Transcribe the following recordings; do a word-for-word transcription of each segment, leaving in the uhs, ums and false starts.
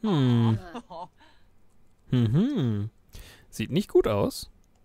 Hm. Mhm. Sieht nicht gut aus.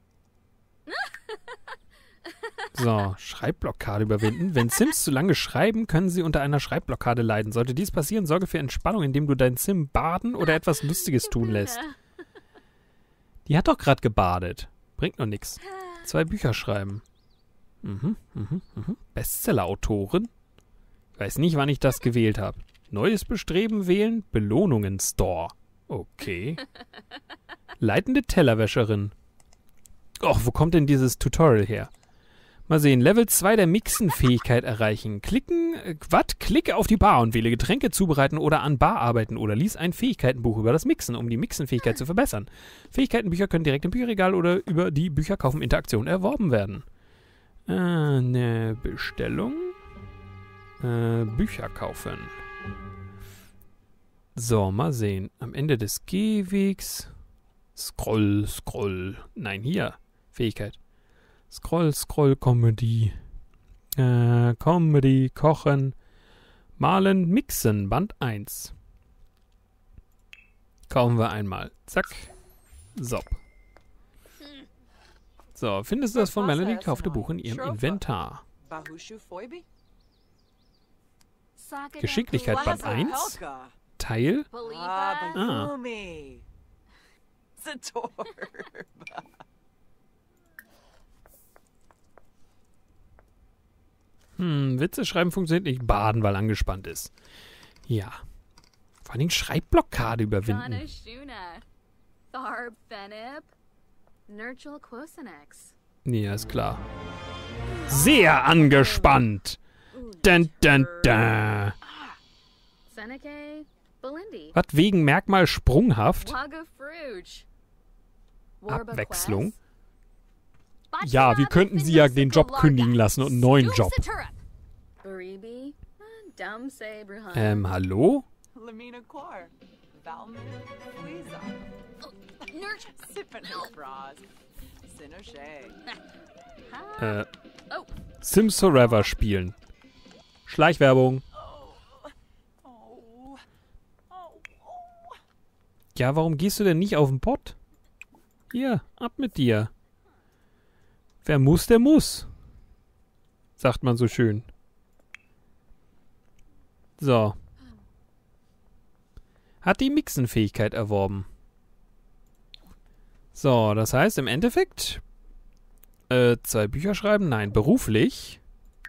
So, Schreibblockade überwinden. Wenn Sims zu lange schreiben, können sie unter einer Schreibblockade leiden. Sollte dies passieren, sorge für Entspannung, indem du deinen Sim baden oder etwas Lustiges tun lässt. Die hat doch gerade gebadet. Bringt noch nichts. Zwei Bücher schreiben. Mhm, mhm, mhm. Bestseller-Autorin? Ich weiß nicht, wann ich das gewählt habe. Neues Bestreben wählen, Belohnungen Store. Okay. Leitende Tellerwäscherin. Och, wo kommt denn dieses Tutorial her? Mal sehen, Level zwei der Mixen-Fähigkeit erreichen. Klicken, äh, was? Klicke auf die Bar und wähle Getränke zubereiten oder an Bar arbeiten oder lies ein Fähigkeitenbuch über das Mixen, um die Mixen-Fähigkeit zu verbessern. Fähigkeitenbücher können direkt im Bücherregal oder über die Bücherkaufen Interaktion erworben werden. Äh, eine Bestellung. Äh, Bücher kaufen. So, mal sehen. Am Ende des Gehwegs. Scroll, Scroll. Nein, hier. Fähigkeit. Scroll, Scroll, Comedy. Äh, Comedy, Kochen. Malen, Mixen, Band eins. Kaufen wir einmal. Zack. Sop. So, findest du das von Melanie gekaufte Buch in ihrem Inventar? Geschicklichkeit Band eins. Teil. Ah. Hm, Witze schreiben funktioniert nicht. Baden, weil angespannt ist. Ja. Vor allem Schreibblockade überwinden. Ja, ist klar. Sehr angespannt. Dun, dun, dun. Was wegen Merkmal sprunghaft? Abwechslung. Ja, wir könnten sie ja den Job kündigen lassen und einen neuen Job. Ähm, hallo? Äh, Sims Forever spielen. Schleichwerbung. Ja, warum gehst du denn nicht auf den Pott? Hier, ab mit dir. Wer muss, der muss. Sagt man so schön. So. Hat die Mixen-Fähigkeit erworben. So, das heißt im Endeffekt äh, zwei Bücher schreiben? Nein, beruflich.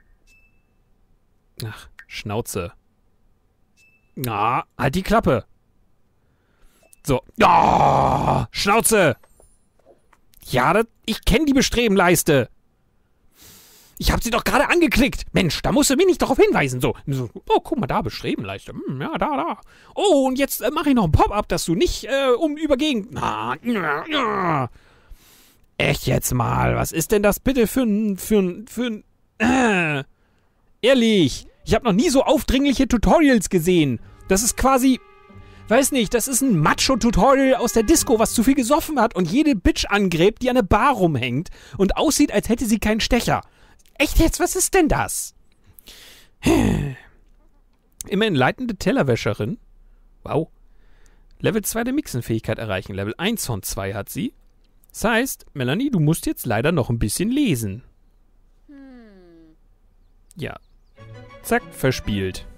Ach, Schnauze. Na, halt die Klappe. So. Oh, Schnauze! Ja, das, ich kenne die Bestrebenleiste. Ich habe sie doch gerade angeklickt. Mensch, da musst du mich nicht darauf hinweisen. So, so oh, guck mal da, Bestrebenleiste. Hm, ja, da, da. Oh, und jetzt äh, mache ich noch ein Pop-up, dass du nicht äh, um übergegen... Ah, ja, ja. Echt jetzt mal, was ist denn das bitte für ein... für ein... für ein... Äh, ehrlich, ich habe noch nie so aufdringliche Tutorials gesehen. Das ist quasi... Weiß nicht, das ist ein Macho-Tutorial aus der Disco, was zu viel gesoffen hat und jede Bitch angräbt, die an der Bar rumhängt und aussieht, als hätte sie keinen Stecher. Echt jetzt, was ist denn das? Immerhin leitende Tellerwäscherin. Wow. Level zwei der Mixen-Fähigkeit erreichen. Level eins von zwei hat sie. Das heißt, Melanie, du musst jetzt leider noch ein bisschen lesen. Ja. Zack, verspielt.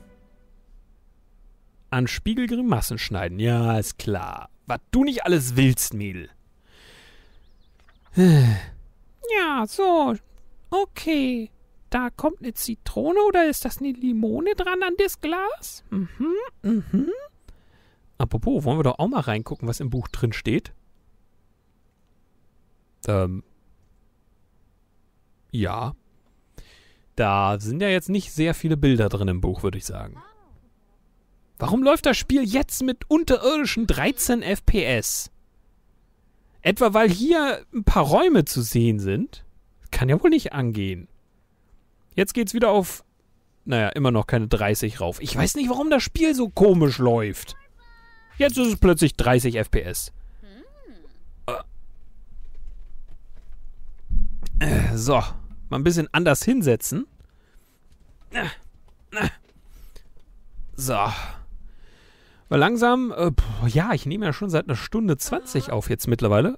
An Spiegel Grimassen schneiden. Ja, ist klar. Was du nicht alles willst, Mädel. Ja, so. Okay. Da kommt eine Zitrone oder ist das eine Limone dran an das Glas? Mhm, mhm. Apropos, wollen wir doch auch mal reingucken, was im Buch drin steht? Ähm. Ja. Da sind ja jetzt nicht sehr viele Bilder drin im Buch, würde ich sagen. Warum läuft das Spiel jetzt mit unterirdischen dreizehn F P S? Etwa weil hier ein paar Räume zu sehen sind? Kann ja wohl nicht angehen. Jetzt geht's wieder auf, naja, immer noch keine dreißig rauf. Ich weiß nicht, warum das Spiel so komisch läuft. Jetzt ist es plötzlich dreißig F P S. Äh, so, mal ein bisschen anders hinsetzen. So. Weil langsam, äh, pff, ja, ich nehme ja schon seit einer Stunde zwanzig auf jetzt mittlerweile.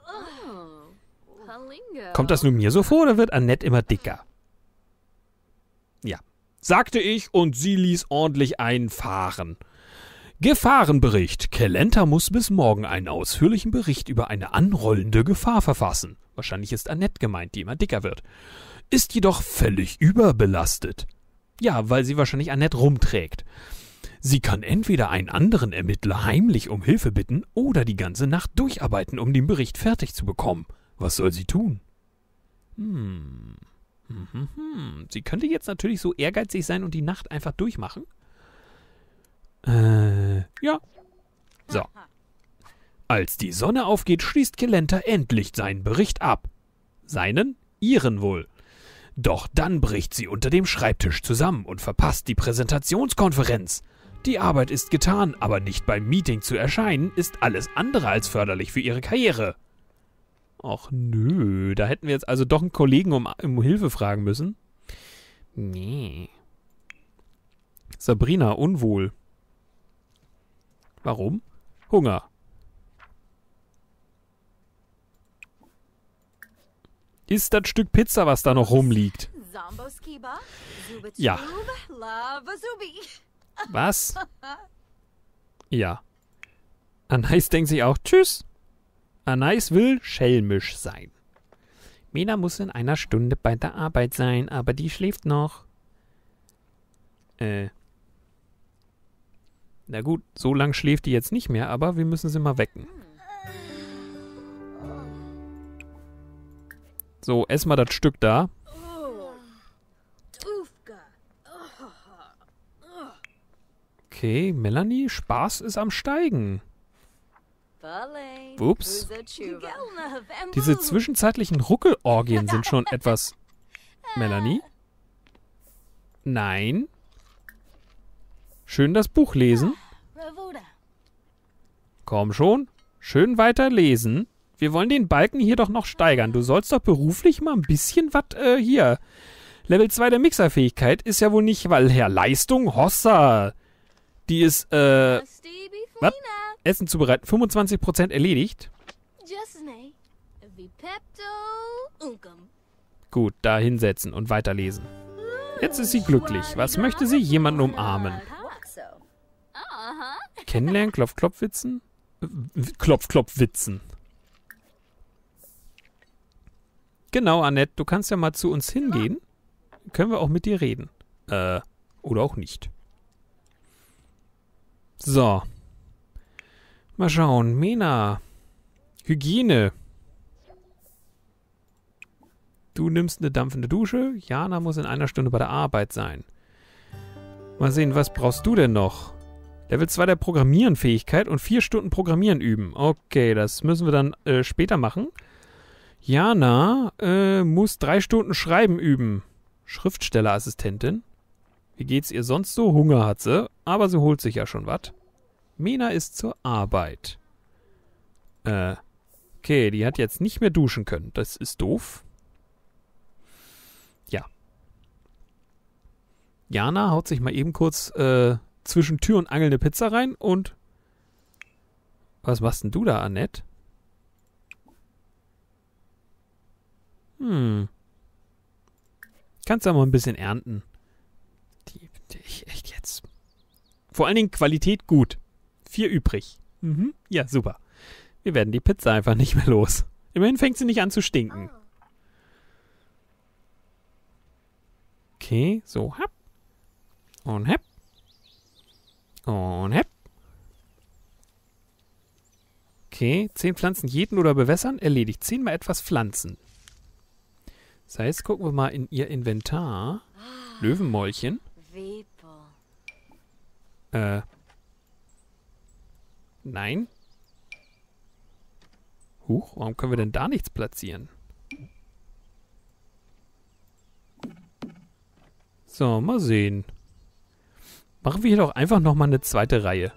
Kommt das nur mir so vor oder wird Annette immer dicker? Ja, sagte ich und sie ließ ordentlich einfahren. Gefahrenbericht. Kelenta muss bis morgen einen ausführlichen Bericht über eine anrollende Gefahr verfassen. Wahrscheinlich ist Annette gemeint, die immer dicker wird. Ist jedoch völlig überbelastet. Ja, weil sie wahrscheinlich Annette rumträgt. Sie kann entweder einen anderen Ermittler heimlich um Hilfe bitten oder die ganze Nacht durcharbeiten, um den Bericht fertig zu bekommen. Was soll sie tun? Hm. Hm, hm, hm. Sie könnte jetzt natürlich so ehrgeizig sein und die Nacht einfach durchmachen. Äh, ja. So. Als die Sonne aufgeht, schließt Kelenta endlich seinen Bericht ab. Seinen? Ihren wohl. Doch dann bricht sie unter dem Schreibtisch zusammen und verpasst die Präsentationskonferenz. Die Arbeit ist getan, aber nicht beim Meeting zu erscheinen, ist alles andere als förderlich für ihre Karriere. Ach nö, da hätten wir jetzt also doch einen Kollegen um, um Hilfe fragen müssen. Nee. Sabrina, unwohl. Warum? Hunger. Ist das Stück Pizza, was da noch rumliegt? Ja. Was? Ja. Anais denkt sich auch, tschüss. Anais will schelmisch sein. Mena muss in einer Stunde bei der Arbeit sein, aber die schläft noch. Äh. Na gut, so lang schläft die jetzt nicht mehr, aber wir müssen sie mal wecken. So, ess mal das Stück da. Okay, Melanie, Spaß ist am Steigen. Ups. Diese zwischenzeitlichen Ruckelorgien sind schon etwas... Melanie? Nein. Schön das Buch lesen. Komm schon. Schön weiter lesen. Wir wollen den Balken hier doch noch steigern. Du sollst doch beruflich mal ein bisschen was, äh, hier. Level zwei der Mixerfähigkeit ist ja wohl nicht, weil Herr Leistung, Hossa. Die ist, äh, was? Essen zubereiten. fünfundzwanzig Prozent erledigt. Gut, da hinsetzen und weiterlesen. Jetzt ist sie glücklich. Was möchte sie? Jemanden umarmen. Kennenlernen, Klopf-Klopf-Witzen? Klopf-Klopf-Witzen. Genau, Annette, du kannst ja mal zu uns hingehen. Können wir auch mit dir reden. Äh, oder auch nicht. So. Mal schauen. Mena. Hygiene. Du nimmst eine dampfende Dusche. Jana muss in einer Stunde bei der Arbeit sein. Mal sehen, was brauchst du denn noch? Level zwei der Programmierenfähigkeit und vier Stunden Programmieren üben. Okay, das müssen wir dann äh, später machen. Jana äh, muss drei Stunden Schreiben üben. Schriftstellerassistentin. Wie geht's ihr sonst so? Hunger hat sie, aber sie holt sich ja schon was. Mena ist zur Arbeit. Äh, okay, die hat jetzt nicht mehr duschen können. Das ist doof. Ja. Jana haut sich mal eben kurz äh, zwischen Tür und Angel eine Pizza rein und... Was machst denn du da, Annette? Hm. Kannst ja mal ein bisschen ernten. Die, die, echt jetzt. Vor allen Dingen Qualität gut. Vier übrig. Mhm. Ja, super. Wir werden die Pizza einfach nicht mehr los. Immerhin fängt sie nicht an zu stinken. Okay, so, hab. Und hab. Und hab. Okay, zehn Pflanzen jäten oder bewässern. Erledigt. Zehnmal etwas pflanzen. Das heißt, gucken wir mal in ihr Inventar. Löwenmäulchen. Äh. Nein. Huch, warum können wir denn da nichts platzieren? So, mal sehen. Machen wir hier doch einfach nochmal eine zweite Reihe.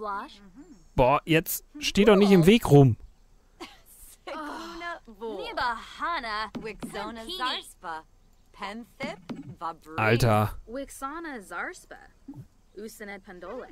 Boah, jetzt steh doch nicht im Weg rum. Wahana, Wixona Zarspa, Penthip, Vabri. Alter. Wixana Zarspa, Usanet Pandole.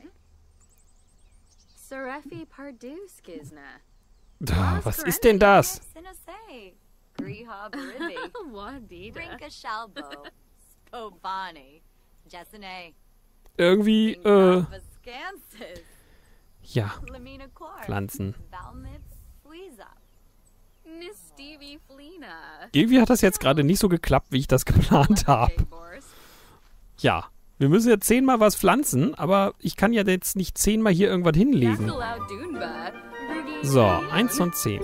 Sarefi Parduskizna. Was ist denn das? Sinase, Griha Baribi, Wadida. Rinka Shalbo, Spobani, Jessene, Irgendwie, äh, Vascansis, ja, Lamina Clark, Pflanzen. Valmip, Fleeza. Nistivi Flina. Irgendwie hat das jetzt gerade nicht so geklappt, wie ich das geplant habe. Ja, wir müssen jetzt zehnmal was pflanzen, aber ich kann ja jetzt nicht zehnmal hier irgendwas hinlegen. So, eins von zehn.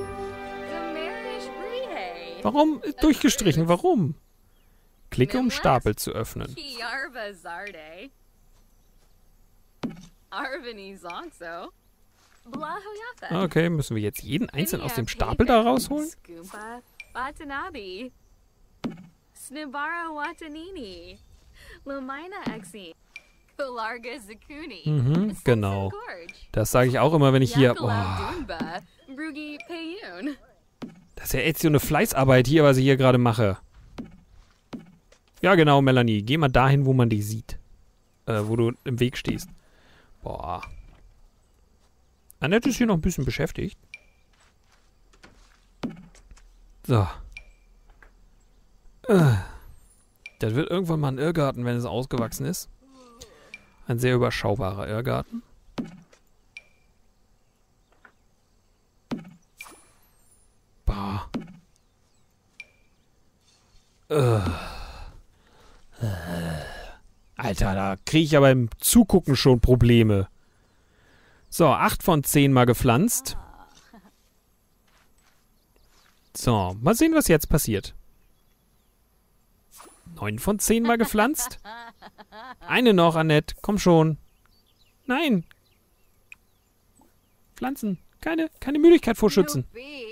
Warum? Durchgestrichen, warum? Klicke, um Stapel zu öffnen. Okay, müssen wir jetzt jeden einzeln aus dem Stapel da rausholen? Mhm, genau. Das sage ich auch immer, wenn ich hier... Oh, das ist ja echt so eine Fleißarbeit hier, was ich hier gerade mache. Ja, genau, Melanie. Geh mal dahin, wo man dich sieht. Äh, wo du im Weg stehst. Boah. Annette ist hier noch ein bisschen beschäftigt. So. Äh. Das wird irgendwann mal ein Irrgarten, wenn es ausgewachsen ist. Ein sehr überschaubarer Irrgarten. Bah. Äh. Alter, da kriege ich aber im Zugucken schon Probleme. So, acht von zehn mal gepflanzt. So, mal sehen, was jetzt passiert. neun von zehn mal gepflanzt. Eine noch, Annette. Komm schon. Nein. Pflanzen. Keine, keine Müdigkeit vorschützen.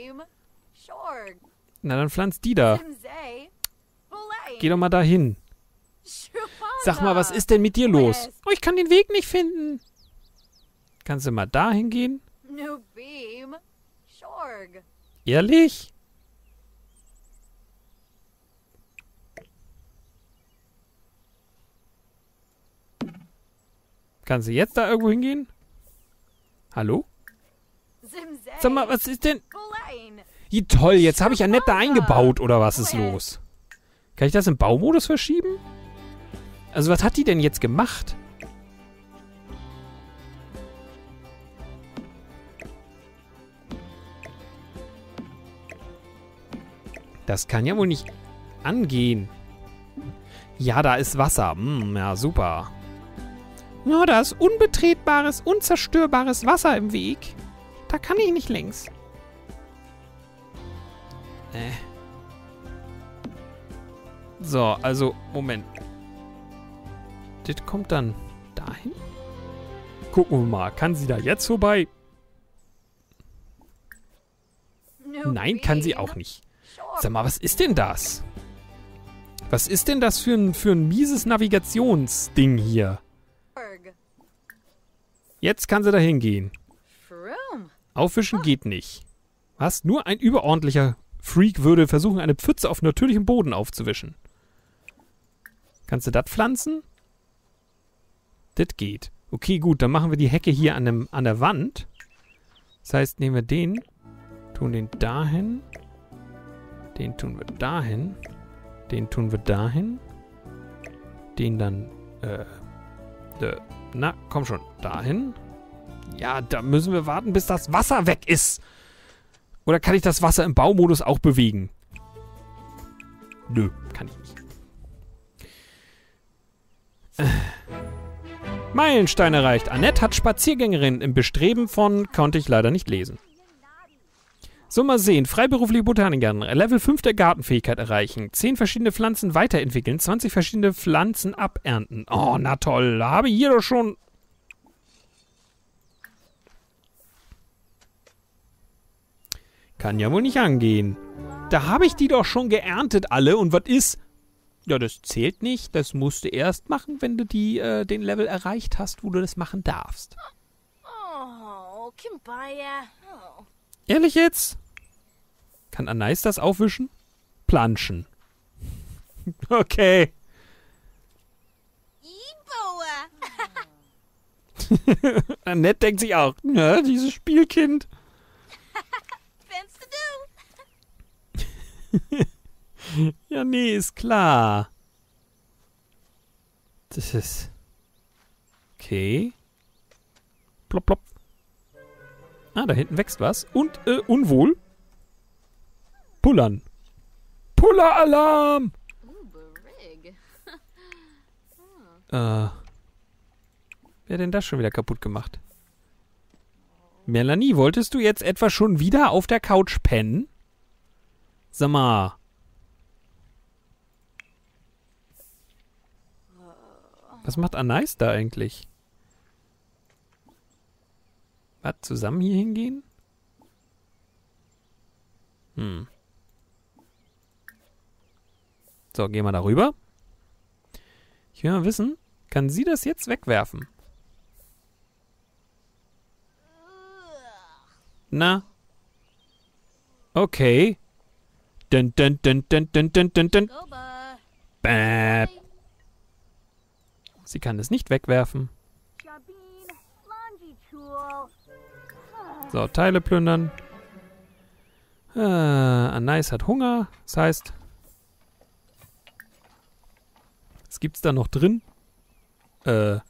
Na, dann pflanzt die da. Geh doch mal dahin. Sag mal, was ist denn mit dir los? Oh, ich kann den Weg nicht finden. Kannst du mal dahin gehen? Ehrlich? Kannst du jetzt da irgendwo hingehen? Hallo? Sag mal, was ist denn... Wie toll, jetzt habe ich Annette da eingebaut, oder was ist los? Kann ich das im Baumodus verschieben? Also, was hat die denn jetzt gemacht? Das kann ja wohl nicht angehen. Ja, da ist Wasser. Hm, ja, super. Ja, da ist unbetretbares, unzerstörbares Wasser im Weg. Da kann ich nicht längs. Äh. So, also, Moment. Das kommt dann dahin? Gucken wir mal. Kann sie da jetzt vorbei? Nein, kann sie auch nicht. Sag mal, was ist denn das? Was ist denn das für ein, für ein mieses Navigationsding hier? Jetzt kann sie da hingehen. Aufwischen geht nicht. Was? Nur ein überordentlicher Freak würde versuchen, eine Pfütze auf natürlichem Boden aufzuwischen. Kannst du das pflanzen? Das geht. Okay, gut, dann machen wir die Hecke hier an, dem, an der Wand. Das heißt, nehmen wir den, tun den dahin, den tun wir dahin, den tun wir dahin, den dann, äh, äh, na, komm schon, dahin. Ja, da müssen wir warten, bis das Wasser weg ist. Oder kann ich das Wasser im Baumodus auch bewegen? Nö, kann ich nicht. Äh. Meilenstein erreicht. Annette hat Spaziergängerin im Bestreben von, konnte ich leider nicht lesen. So, mal sehen. Freiberufliche Botanikerin. Level fünf der Gartenfähigkeit erreichen. zehn verschiedene Pflanzen weiterentwickeln. zwanzig verschiedene Pflanzen abernten. Oh, na toll. Da habe ich hier doch schon... Kann ja wohl nicht angehen. Da habe ich die doch schon geerntet alle. Und was ist... Ja, das zählt nicht. Das musst du erst machen, wenn du die, äh, den Level erreicht hast, wo du das machen darfst. Oh, Kimbaya. Oh. Ehrlich jetzt? Kann Anais das aufwischen? planschen. Okay. Annette denkt sich auch, ja, dieses Spielkind. Ja, nee, ist klar. Das ist... Okay. Plopp, plopp. Ah, da hinten wächst was. Und, äh, unwohl. Pullern. Puller-Alarm! Ooh, Barig. Äh... Wer hat denn das schon wieder kaputt gemacht? Melanie, wolltest du jetzt etwa schon wieder auf der Couch pennen? Sag mal. Was macht Anais da eigentlich? Was, zusammen hier hingehen? Hm. So, gehen wir da rüber. Ich will mal wissen, kann sie das jetzt wegwerfen? Na? Okay. Dun, dun, dun, dun, dun, dun, dun, dun. Goba. Bäh. Sie kann es nicht wegwerfen. So, Teile plündern. Äh, Anais hat Hunger. Das heißt, was gibt's da noch drin? Äh.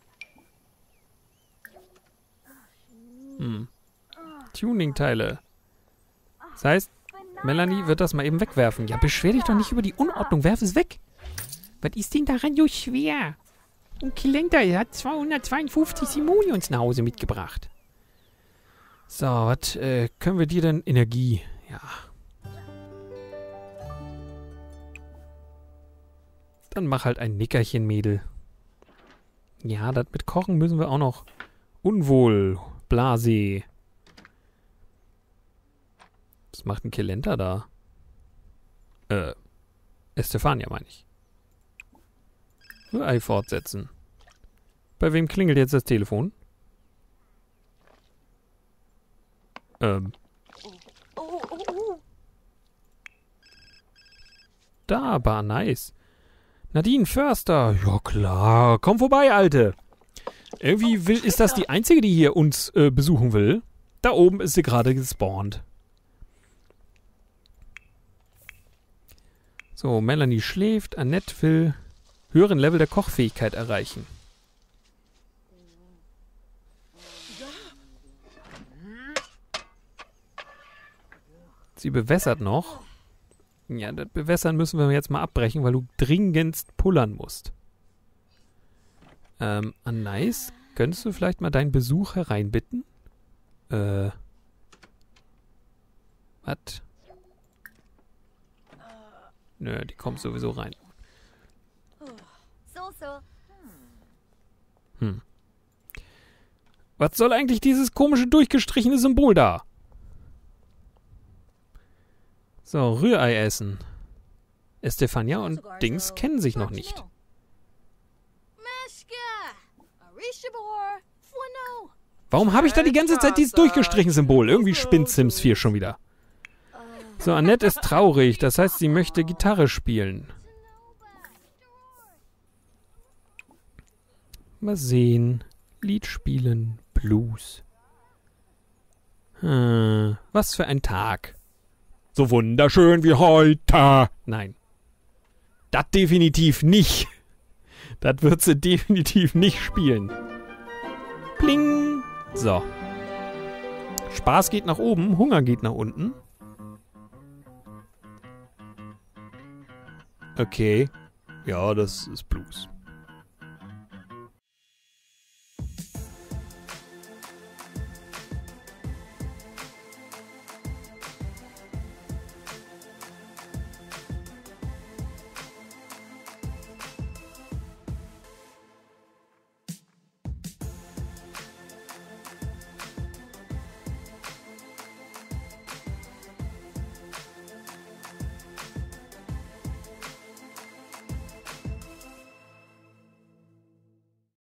Hm. Tuning-Teile. Das heißt, Melanie wird das mal eben wegwerfen. Ja, beschwer dich doch nicht über die Unordnung. Werf es weg. Was ist denn daran so schwer? Und Kilenter hat zweihundertzweiundfünfzig Simoleons nach Hause mitgebracht. So, was äh, können wir dir denn? Energie. Ja. Dann mach halt ein Nickerchen, Mädel. Ja, das mit Kochen müssen wir auch noch. Unwohl. Blase. Was macht ein Kilenter da? Äh. Estefania, meine ich. Ei fortsetzen. Bei wem klingelt jetzt das Telefon? Ähm. Da, aber nice. Nadine Förster. Ja klar. Komm vorbei, Alte. Irgendwie will, ist das die Einzige, die hier uns äh, besuchen will. Da oben ist sie gerade gespawnt. So, Melanie schläft. Annette will höheren Level der Kochfähigkeit erreichen. Sie bewässert noch. Ja, das Bewässern müssen wir jetzt mal abbrechen, weil du dringendst pullern musst. Ähm, Anais, könntest du vielleicht mal deinen Besuch hereinbitten? Äh. Was? Nö, die kommt sowieso rein. So, so. Hm. Was soll eigentlich dieses komische durchgestrichene Symbol da? So, Rührei essen. Estefania und Dings kennen sich noch nicht. Warum habe ich da die ganze Zeit dieses durchgestrichene Symbol? Irgendwie spinnt Sims vier schon wieder. So, Annette ist traurig. Das heißt, sie möchte Gitarre spielen. Mal sehen. Lied spielen. Blues. Hm, was für ein Tag. So wunderschön wie heute. Nein. Das definitiv nicht. Das wird sie definitiv nicht spielen. Pling. So. Spaß geht nach oben, Hunger geht nach unten. Okay. Ja, das ist Blues.